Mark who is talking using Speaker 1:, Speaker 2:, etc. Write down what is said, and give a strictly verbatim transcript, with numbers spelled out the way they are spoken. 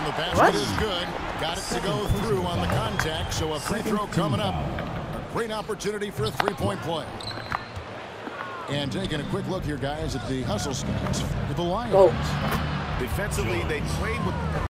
Speaker 1: And the basket
Speaker 2: What?
Speaker 1: is good. Got it to go through on the contact, so a free throw coming up. A great opportunity for a three-point play. And taking a quick look here, guys, at the hustle stats for the Lions.
Speaker 2: Go.
Speaker 3: Defensively, they played with